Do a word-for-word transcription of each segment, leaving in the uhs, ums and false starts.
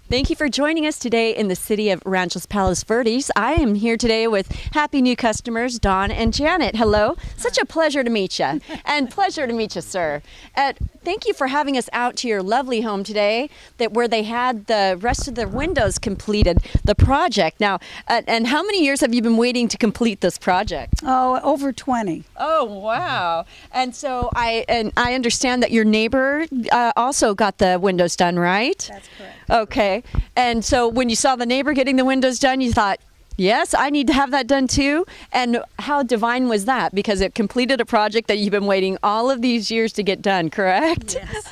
Thank you for joining us today in the city of Rancho Palos Verdes. I am here today with happy new customers, Dawn and Janet. Hello. Such a pleasure to meet you. And pleasure to meet you, sir. Uh, thank you for having us out to your lovely home today, that where they had the rest of the windows completed, the project. Now, uh, and how many years have you been waiting to complete this project? Oh, over twenty. Oh, wow. And so I and I understand that your neighbor uh, also got the windows done, right? That's correct. Okay. And so when you saw the neighbor getting the windows done, you thought, yes, I need to have that done too. And how divine was that? Because it completed a project that you've been waiting all of these years to get done, correct?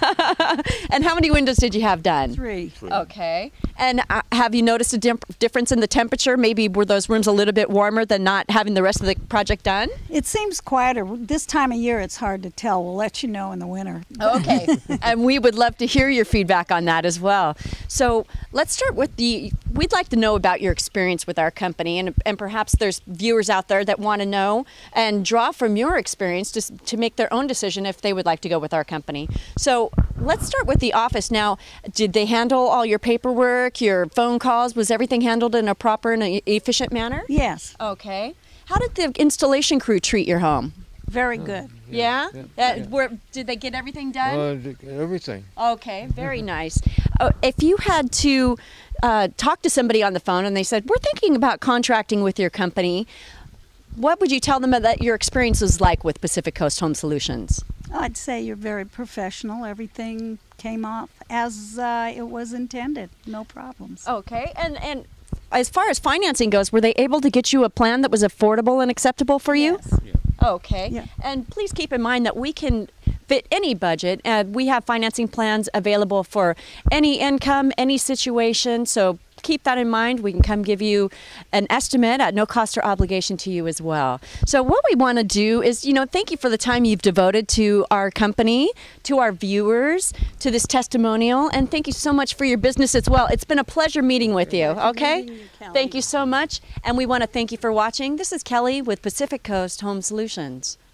Yes. And how many windows did you have done? Three. Okay. And uh, have you noticed a dim- difference in the temperature? Maybe were those rooms a little bit warmer than not having the rest of the project done? It seems quieter. This time of year, it's hard to tell. We'll let you know in the winter. Okay. And we would love to hear your feedback on that as well. So let's start with the, we'd like to know about your experience with our company. And, and perhaps there's viewers out there that want to know and draw from your experience to, to make their own decision if they would like to go with our company. So let's start with the office. Now, did they handle all your paperwork, your phone calls? Was everything handled in a proper and a efficient manner? Yes. Okay. How did the installation crew treat your home? Very good. Yeah? Yeah. Uh, Yeah. Were, did they get everything done? Uh, everything. Okay, very nice. Uh, if you had to uh, talk to somebody on the phone and they said, we're thinking about contracting with your company, what would you tell them that your experience was like with Pacific Coast Home Solutions? I'd say you're very professional. Everything came off as uh, it was intended. No problems. Okay, and, and as far as financing goes, were they able to get you a plan that was affordable and acceptable for you? Yes. Yeah. Okay, Yeah. and please keep in mind that we can fit any budget. Uh, we have financing plans available for any income, any situation, so keep that in mind. We can come give you an estimate at no cost or obligation to you as well. So what we want to do is, you know, thank you for the time you've devoted to our company, to our viewers, to this testimonial, and thank you so much for your business as well. It's been a pleasure meeting with you, okay? meeting you, Kellie. Thank you so much, and we want to thank you for watching. This is Kelly with Pacific Coast Home Solutions.